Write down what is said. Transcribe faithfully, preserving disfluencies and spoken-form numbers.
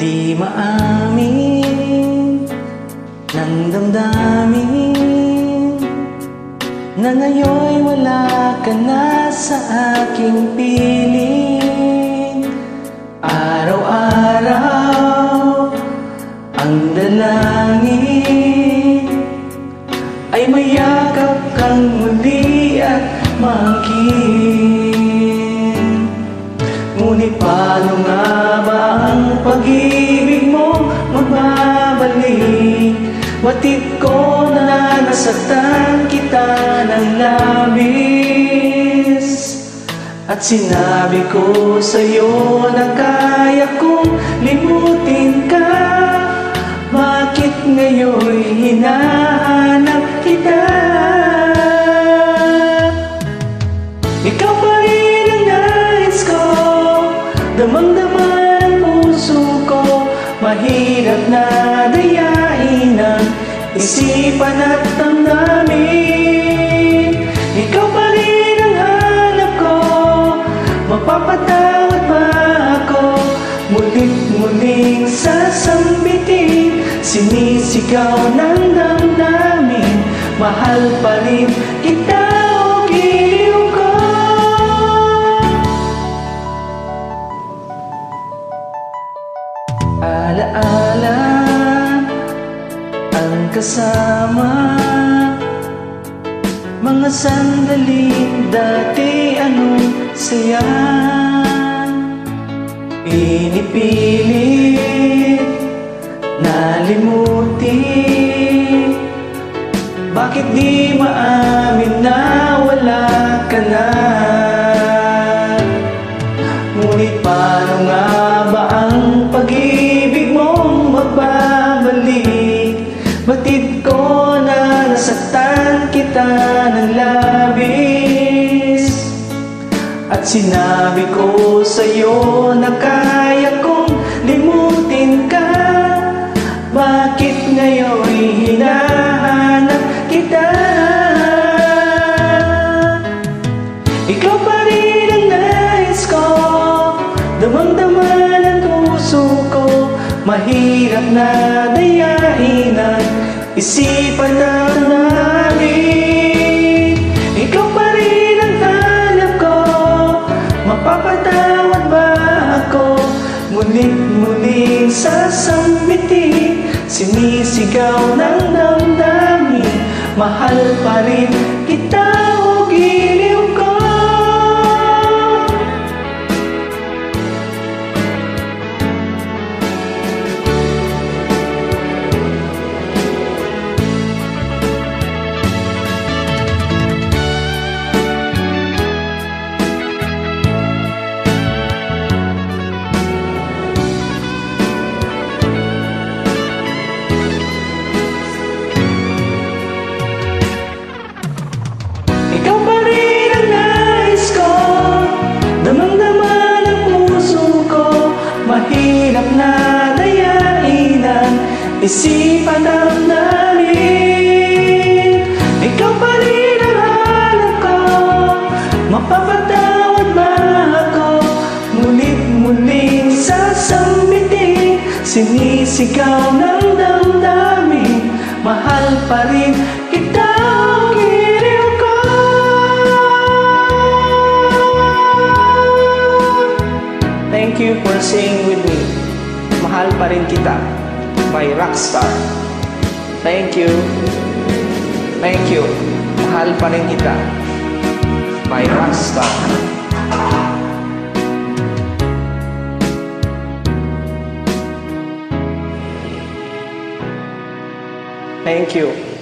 di maamin ng damdamin na ngayon'y wala ka na sa aking piling. Araw-araw ang dalangin ay mayakap kang muli at maangkin. Ngunit paano nga ba ang pag-ibig mo magbabalik? Batid ko na nasaktan kita ng labis, at sinabi ko sa'yo na kaya kong limutin ka. Bakit ngayon'y hinahanap kita? Ikaw pa rin ang nais ko, damang-dama ang puso ko. Mahirap na dayain ang isipan at damdamin. Ikaw pa rin ang hanap ko, mapapatawad ba ako? Mulit-muling sasambitin, sinisigaw ng damdamin. Mahal pa rin kita o giliw ko. Alaala ang kasama, mga sandaling dati anong saya. Pinipilit nalimutin, bakit di maamin na wala ka na? Ngunit paano nga ba ang pag-ibig mong magbabalik? Batid ko na nasaktan kita ng labis, at sinabi ko sa'yo na kaya kong limutin ka. Bakit ngayon'y hinahanap kita? Ikaw pa rin ang nais ko, damang-dama ng puso ko. Mahirap na dayain ang isipan at namin. Ikaw pa rin ang hanap ko, mapapatawad ba ako? Mulit-muling sasambitin, sinisigaw ng damdamin. Mahal pa rin kita o giliw ko. Ikaw pa rin ang nais ko, damang-dama ng puso ko. Mahirap na dayain ang isipan ng namin. Ikaw pa rin ang hanap ko, mapapatawad ba ako? Ngunit-muling sasambitin, sinisigaw ng damdamin. Mahal pa rin kita o giliw ko. Thank you for singing with me. Mahal pa rin kita by Rockstar. Thank you. Thank you. Mahal pa rin kita by Rockstar. Thank you.